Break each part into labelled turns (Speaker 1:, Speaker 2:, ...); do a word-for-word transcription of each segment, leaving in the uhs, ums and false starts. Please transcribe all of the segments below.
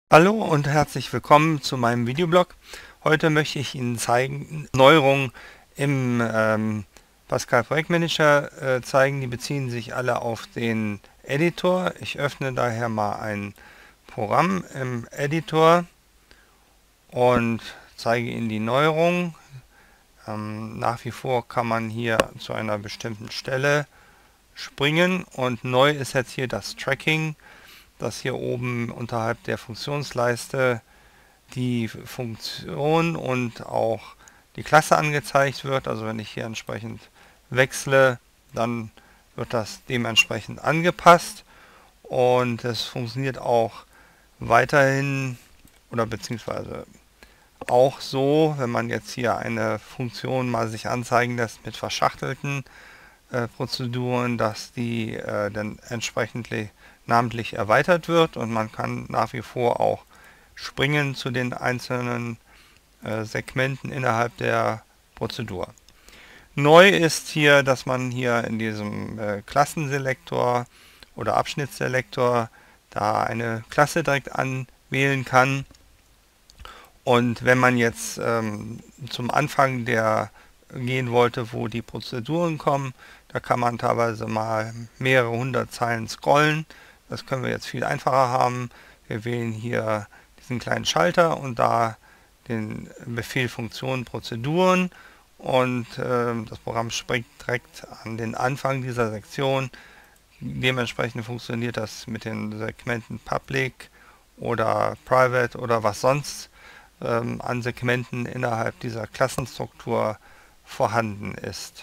Speaker 1: Hallo und herzlich willkommen zu meinem Videoblog. Heute möchte ich Ihnen zeigen, Neuerungen im ähm, Pascal Projektmanager äh, zeigen. Die beziehen sich alle auf den Editor. Ich öffne daher mal ein Programm im Editor und zeige Ihnen die Neuerungen. Ähm, nach wie vor kann man hier zu einer bestimmten Stelle springen und neu ist jetzt hier das Tracking, das hier oben unterhalb der Funktionsleiste die Funktion und auch die Klasse angezeigt wird. Also wenn ich hier entsprechend wechsle, dann wird das dementsprechend angepasst und es funktioniert auch weiterhin oder beziehungsweise auch so, wenn man jetzt hier eine Funktion mal sich anzeigen lässt mit verschachtelten äh, Prozeduren, dass die äh, dann entsprechend namentlich erweitert wird und man kann nach wie vor auch springen zu den einzelnen äh, Segmenten innerhalb der Prozedur. Neu ist hier, dass man hier in diesem äh, Klassenselektor oder Abschnittsselektor da eine Klasse direkt anwählen kann. Und wenn man jetzt ähm, zum Anfang der gehen wollte, wo die Prozeduren kommen, da kann man teilweise mal mehrere hundert Zeilen scrollen. Das können wir jetzt viel einfacher haben. Wir wählen hier diesen kleinen Schalter und da den Befehl Funktion Prozeduren und äh, das Programm springt direkt an den Anfang dieser Sektion. Dementsprechend funktioniert das mit den Segmenten Public oder Private oder was sonst ähm, an Segmenten innerhalb dieser Klassenstruktur vorhanden ist.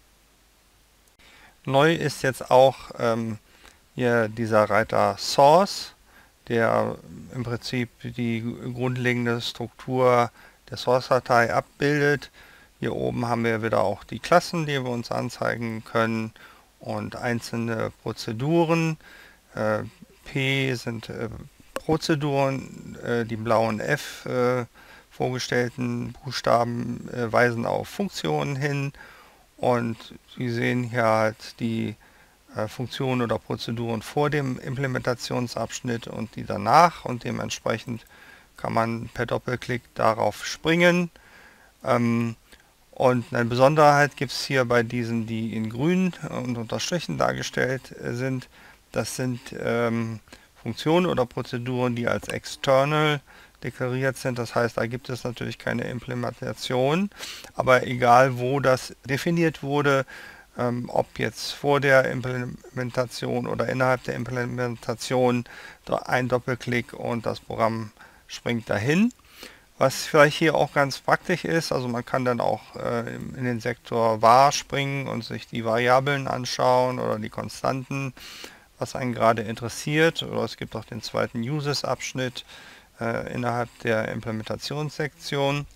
Speaker 1: Neu ist jetzt auch ähm, hier dieser Reiter Source, der im Prinzip die grundlegende Struktur der Source-Datei abbildet. Hier oben haben wir wieder auch die Klassen, die wir uns anzeigen können und einzelne Prozeduren. Äh, P sind äh, Prozeduren, äh, die blauen F äh, vorgestellten Buchstaben äh, weisen auf Funktionen hin und Sie sehen hier halt die äh, Funktionen oder Prozeduren vor dem Implementationsabschnitt und die danach und dementsprechend kann man per Doppelklick darauf springen. Ähm, und eine Besonderheit gibt es hier bei diesen, die in grün und unterstrichen dargestellt äh, sind. Das sind ähm, Funktionen oder Prozeduren, die als external deklariert sind. Das heißt, da gibt es natürlich keine Implementation, aber egal wo das definiert wurde, ähm, ob jetzt vor der Implementation oder innerhalb der Implementation, ein Doppelklick und das Programm springt dahin. Was vielleicht hier auch ganz praktisch ist, also man kann dann auch äh, in den Sektor var springen und sich die Variablen anschauen oder die Konstanten, was einen gerade interessiert. Oder es gibt auch den zweiten Uses-Abschnitt äh, innerhalb der Implementationssektion.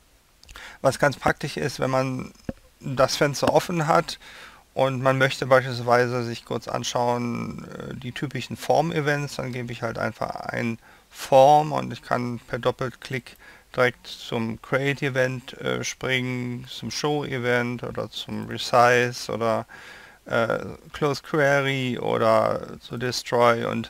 Speaker 1: Was ganz praktisch ist, wenn man das Fenster offen hat und man möchte beispielsweise sich kurz anschauen, äh, die typischen Form-Events, dann gebe ich halt einfach ein Form und ich kann per Doppelklick direkt zum Create-Event äh, springen, zum Show-Event oder zum Resize oder äh, Close Query oder zu Destroy und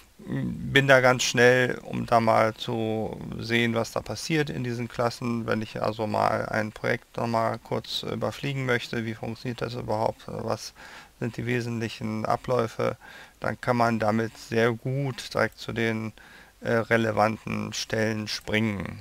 Speaker 1: bin da ganz schnell, um da mal zu sehen, was da passiert in diesen Klassen. Wenn ich also mal ein Projekt nochmal kurz überfliegen möchte, wie funktioniert das überhaupt, was sind die wesentlichen Abläufe, dann kann man damit sehr gut direkt zu den äh, relevanten Stellen springen.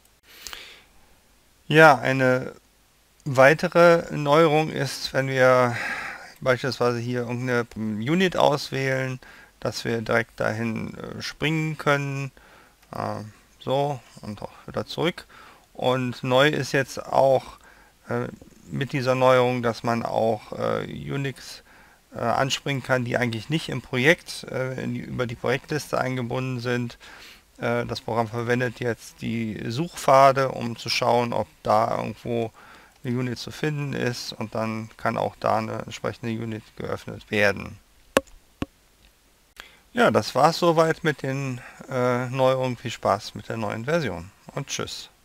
Speaker 1: Ja, eine weitere Neuerung ist, wenn wir beispielsweise hier irgendeine Unit auswählen, dass wir direkt dahin äh, springen können. Äh, so und auch wieder zurück. Und neu ist jetzt auch äh, mit dieser Neuerung, dass man auch äh, Unix äh, anspringen kann, die eigentlich nicht im Projekt äh, in die, über die Projektliste eingebunden sind. Äh, das Programm verwendet jetzt die Suchpfade, um zu schauen, ob da irgendwo eine Unit zu finden ist und dann kann auch da eine entsprechende Unit geöffnet werden. Ja, das war's soweit mit den äh, Neuerungen. Viel Spaß mit der neuen Version und tschüss.